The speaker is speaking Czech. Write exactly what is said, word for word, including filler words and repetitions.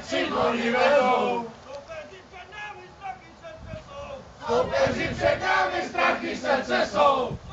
tři dvory vedou. Soupeři před námi strachy srdce jsou.